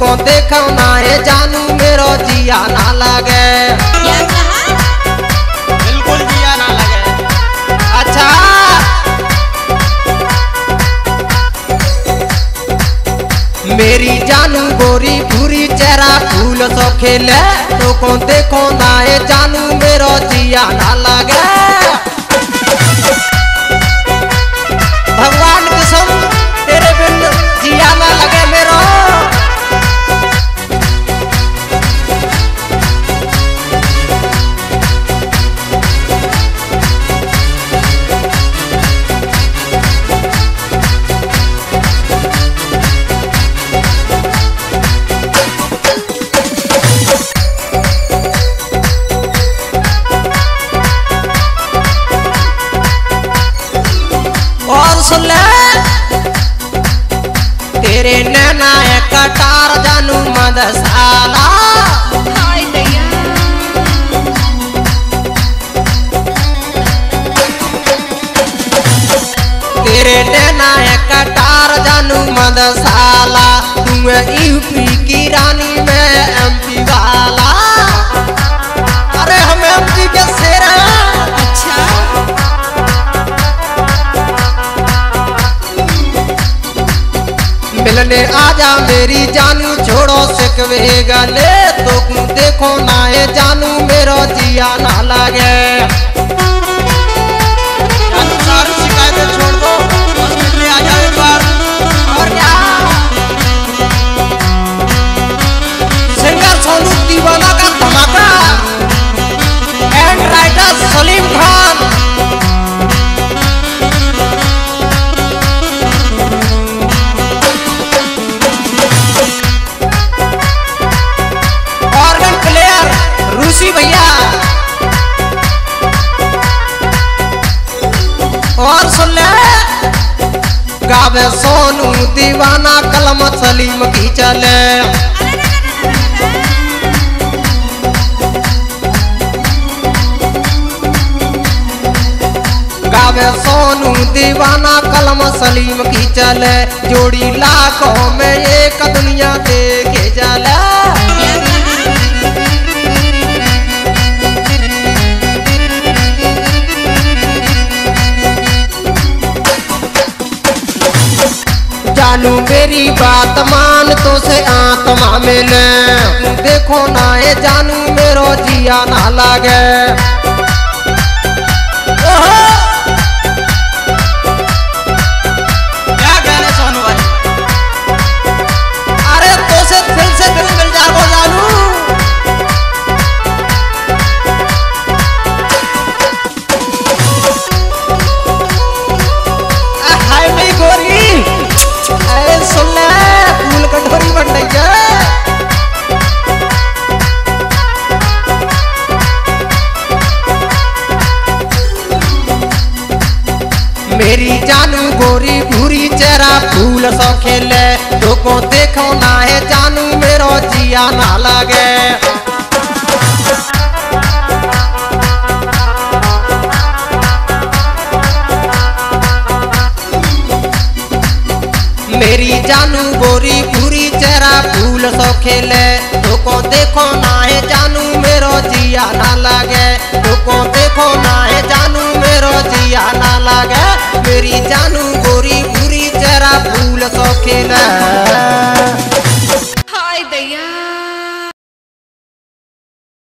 को देखो ना है जानू मेरो जिया ना लगे। बिल्कुल जिया ना लगे। अच्छा मेरी जानू गोरी भूरी चेहरा फूल सो खेले तो को देखो ना है जानू मेरो जिया ना लगे। भगवान कसम तेरे बिन जिया ना लगे मेरो। और सुन ले तेरे नैना है कटार जानू मदसाला। तेरे नैना है कटार जानू मदसाला। तू यूपी की रानी में एमपी वाला। अरे हम एमपी के शेर हैं। अच्छा मिलने आजा मेरी जानू छोड़ो सिकवे गले तो देखो ना ये जानू मेरो जिया ना लगे। जानू सारी शिकायतें छोड़ दो बस मिलने आ जाओ एक बार। और क्या सिंगर सोनू दीवाना का धमाका एंड राइटर सलीम खान। भैया और सुन ले गावे सोनू दीवाना कलम सलीम की चले। गावे सोनू दीवाना कलम सलीम की चले। जोड़ी लाखों में एक दुनिया देखे चले। जानू मेरी बात मान तो से आत्मा मिले। देखो ना ये जानू मेरो जिया ना लगे। क्या कह रहे सोनू भाई? अरे तो से दिल मिल जाओ जानू। हाय मेरी गोरी सुन ले फूल कटोरी बन रही है। मेरी जानू गोरी भूरी चेहरा फूल सो खेले तो को देखो ना है जानू मेरो जिया ना लगे। मेरी जानू गोरी भूरी चेहरा फूल सो खेले तो को देखो ना है जानू मेरो जिया ना लगे। तो को देखो ना है जानू मेरो जिया ना लगे। मेरी जानू